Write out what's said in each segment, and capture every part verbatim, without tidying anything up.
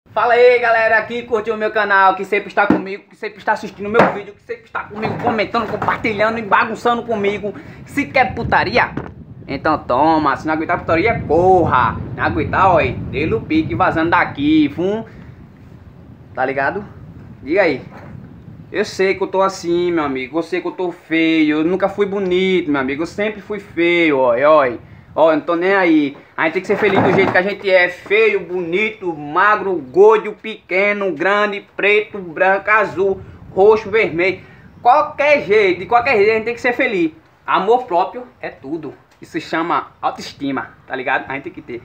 Fala aí, galera, que curtiu o meu canal, que sempre está comigo, que sempre está assistindo o meu vídeo, que sempre está comigo, comentando, compartilhando e bagunçando comigo. Se quer putaria, então toma. Se não aguentar putaria, corra. Não aguentar, ó, dê o pique vazando daqui, fum. Tá ligado? Diga aí. Eu sei que eu tô assim, meu amigo, eu sei que eu tô feio, eu nunca fui bonito, meu amigo, eu sempre fui feio, ó, ó. Ó, eu não tô nem aí. A gente tem que ser feliz do jeito que a gente é. Feio, bonito, magro, gordo, pequeno, grande, preto, branco, azul, roxo, vermelho. Qualquer jeito, de qualquer jeito a gente tem que ser feliz. Amor próprio é tudo. Isso se chama autoestima, tá ligado? A gente tem que ter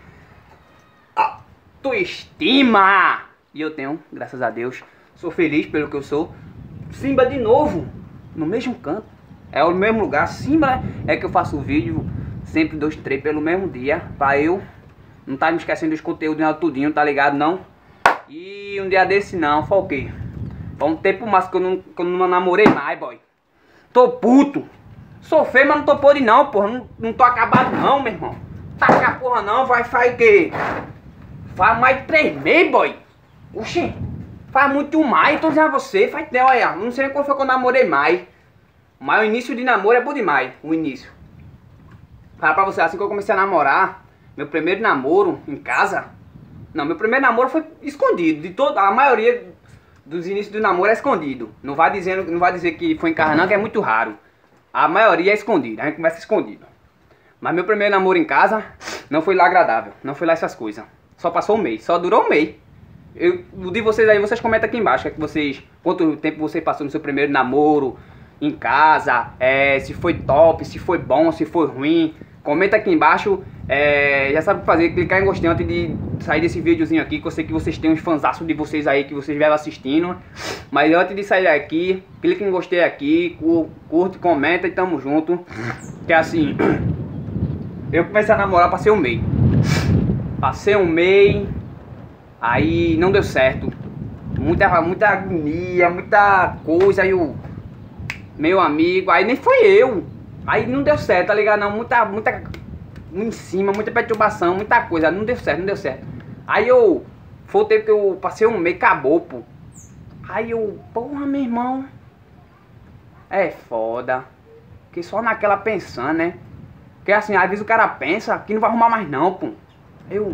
autoestima. E eu tenho, graças a Deus. Sou feliz pelo que eu sou. Simba de novo, no mesmo canto. É o mesmo lugar. Simba é que eu faço o vídeo. Sempre dois, três pelo mesmo dia. Pra eu não tá me esquecendo dos conteúdos tudinho, tá ligado? Não. E um dia desse não, foquei. Foi um tempo mais que eu não, que eu não namorei mais, boy. Tô puto. Sou feio, mas não tô podre não, porra. Não, não tô acabado não, meu irmão. Taca a porra não, vai, faz o quê? Faz mais de três meses, boy. Oxi. Faz muito mais, tô dizendo a você. Faz tempo, olha. Não sei qual foi que eu namorei mais. Mas o início de namoro é bom demais. O início. Fala pra você, assim que eu comecei a namorar, meu primeiro namoro em casa, não, meu primeiro namoro foi escondido, de toda, a maioria dos inícios do namoro é escondido, não vai, dizendo, não vai dizer que foi em casa não, que é muito raro, a maioria é escondido, a gente começa escondido, mas meu primeiro namoro em casa não foi lá agradável, não foi lá essas coisas, só passou um mês, só durou um mês. Eu, o de vocês aí, vocês comentam aqui embaixo, é que vocês, quanto tempo você passou no seu primeiro namoro, em casa, é, se foi top, se foi bom, se foi ruim. Comenta aqui embaixo, é, já sabe o que fazer, clicar em gostei antes de sair desse videozinho aqui, que eu sei que vocês têm uns fanzaços de vocês aí, que vocês vieram assistindo. Mas antes de sair daqui, clica em gostei aqui, curte, comenta e tamo junto. Que é assim, eu comecei a namorar, passei um mês. Passei um mês, aí não deu certo. Muita, muita agonia, muita coisa, aí o meu amigo, aí nem foi eu. Aí não deu certo, tá ligado? Não, muita, muita em cima, muita perturbação, muita coisa. Não deu certo, não deu certo. Aí eu, foi o tempo que eu passei um mês, acabou, pô. Aí eu, porra, meu irmão, é foda. Porque só naquela pensando, né? Porque assim, às vezes o cara pensa que não vai arrumar mais não, pô. Eu,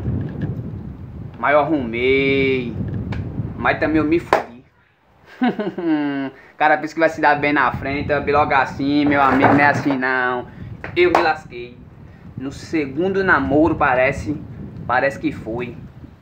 mas eu arrumei. Mas também eu me fudi. Cara pensa que vai se dar bem na frente, eu vi logo assim, meu amigo, não é assim não. Eu me lasquei. No segundo namoro parece, parece que foi.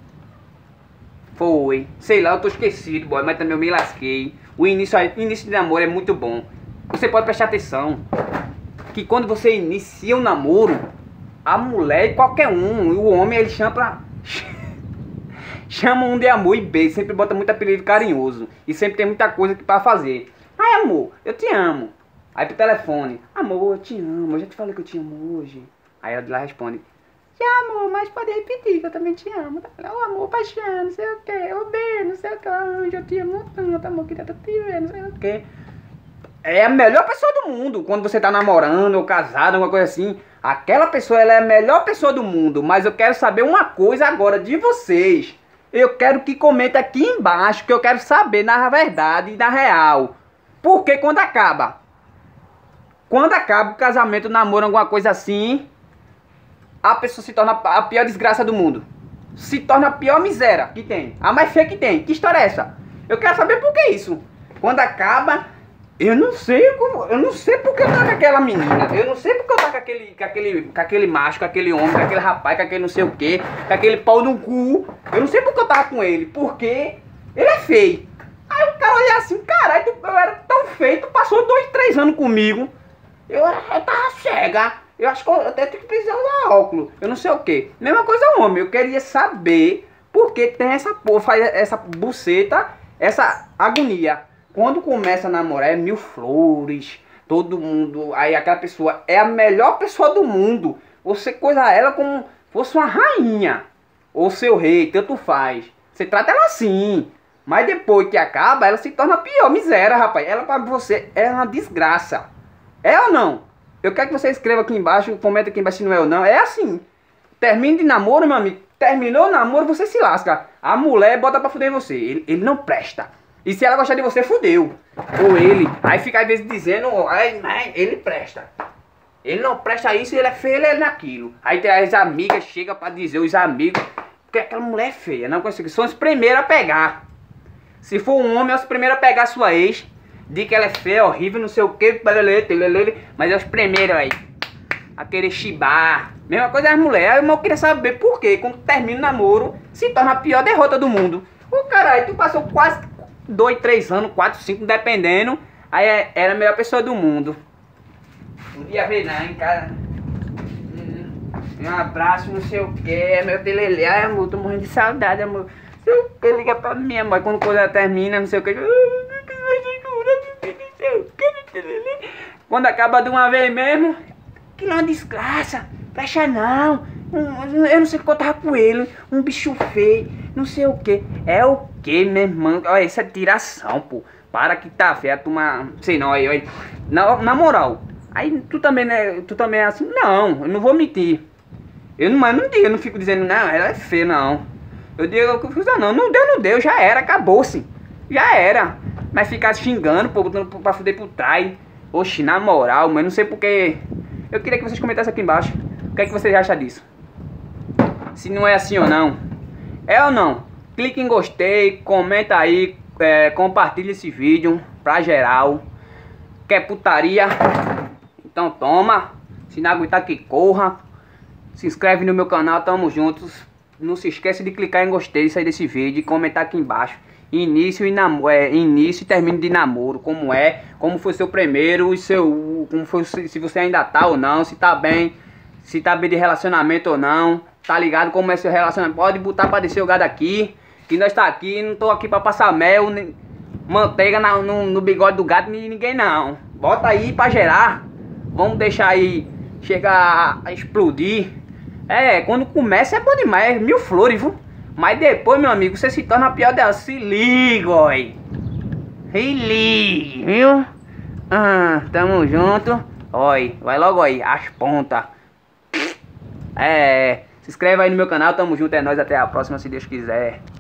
Foi. Sei lá, eu tô esquecido, boy, mas também eu me lasquei. O início, o início de namoro é muito bom. Você pode prestar atenção que quando você inicia um namoro, a mulher, qualquer um, o homem, ele chama pra... chama um de amor e beijo, sempre bota muito apelido carinhoso. E sempre tem muita coisa que pra fazer. Ai, amor, eu te amo. Aí pro telefone, amor, eu te amo, eu já te falei que eu te amo hoje. Aí ela de lá responde, te amo, mas pode repetir que eu também te amo. Ô amor, paixão, não sei o que, ô beijo, não sei o que, hoje eu te amo tanto, amor, queria te ver, não sei o que. É a melhor pessoa do mundo, quando você tá namorando ou casado, alguma coisa assim. Aquela pessoa, ela é a melhor pessoa do mundo. Mas eu quero saber uma coisa agora de vocês. Eu quero que comente aqui embaixo, que eu quero saber na verdade e na real. Porque quando acaba, quando acaba o casamento, o namoro, alguma coisa assim, a pessoa se torna a pior desgraça do mundo. Se torna a pior miséria que tem, a mais feia que tem. Que história é essa? Eu quero saber por que isso. Quando acaba, eu não sei como, eu não sei porque eu tava com aquela menina. Eu não sei porque eu tava com aquele, com aquele, com aquele macho, com aquele homem, com aquele rapaz, com aquele não sei o que, com aquele pau no cu. Eu não sei porque eu tava com ele, porque ele é feio. Aí o cara olha assim, caralho, eu era tão feio, tu passou dois, três anos comigo. Eu, eu tava cega. Eu acho que eu até tenho que precisar usar óculos. Eu não sei o que. Mesma coisa homem, eu queria saber por que tem essa porra, essa buceta, essa agonia. Quando começa a namorar é mil flores, todo mundo, aí aquela pessoa é a melhor pessoa do mundo. Você coisa ela como fosse uma rainha, ou seu rei, tanto faz. Você trata ela assim, mas depois que acaba, ela se torna pior, miséria, rapaz. Ela pra você é uma desgraça. É ou não? Eu quero que você escreva aqui embaixo, comenta aqui embaixo se não é ou não. É assim, termina de namoro, meu amigo, terminou o namoro, você se lasca. A mulher bota pra fuder você. Ele, ele não presta. E se ela gostar de você, fudeu. Ou ele. Aí fica às vezes dizendo, ai, ai, ele presta. Ele não presta isso, ele é feio, ele é naquilo. Aí tem as amigas, chega pra dizer, os amigos, que aquela mulher é feia. Não consigo. São os primeiros a pegar. Se for um homem, é os primeiros a pegar a sua ex. Diz que ela é feia, horrível, não sei o que. Mas é os primeiros aí a querer chibar. Mesma coisa as mulheres. Mas eu queria saber por quê. Quando termina o namoro, se torna a pior derrota do mundo. Ô caralho, tu passou quase dois, três anos, quatro, cinco, dependendo. Aí era a melhor pessoa do mundo. Não ia ver não, hein, cara. Um abraço, não sei o que. Meu telele, ai amor, tô morrendo de saudade, amor. Ele liga pra minha mãe quando a coisa termina, não sei o que. Quando acaba de uma vez mesmo, que não é uma desgraça, fecha não. Eu não sei o que eu tava com ele, um bicho feio, não sei o que. É o que, meu irmão? Olha, isso é tiração, pô. Para que tá feia, turma. Sei não, aí, aí. Na, na moral, aí tu também, né? Tu também é assim? Não, eu não vou mentir. Eu não, mas não digo, eu não fico dizendo, não, ela é feia, não. Eu digo, não, não deu, não deu, já era, acabou-se. Já era. Mas ficar xingando, pô, botando pra fuder por trás. Oxi, na moral, mas não sei porque. Eu queria que vocês comentassem aqui embaixo. O que é que vocês acham disso? Se não é assim ou não. É ou não? Clique em gostei, comenta aí, é, compartilha esse vídeo pra geral. Quer putaria? Então toma. Se não aguentar que corra. Se inscreve no meu canal, tamo juntos. Não se esqueça de clicar em gostei sair desse vídeo e comentar aqui embaixo. Início e namoro, é, início e término de namoro, como é, como foi seu primeiro e seu, como foi, se você ainda tá ou não, se tá bem, se tá bem de relacionamento ou não, tá ligado como é seu relacionamento, pode botar pra descer o gado aqui, que nós tá aqui, não tô aqui pra passar mel, nem manteiga na, no, no bigode do gato, nem ninguém não, bota aí pra gerar, vamos deixar aí, chegar a, a explodir, é, quando começa é bom demais, mil flores, viu? Mas depois, meu amigo, você se torna a pior dela. Se liga, oi. Se liga, viu? Ah, tamo junto. Oi, vai logo aí, as pontas. É, se inscreve aí no meu canal, tamo junto, é nóis, até a próxima, se Deus quiser.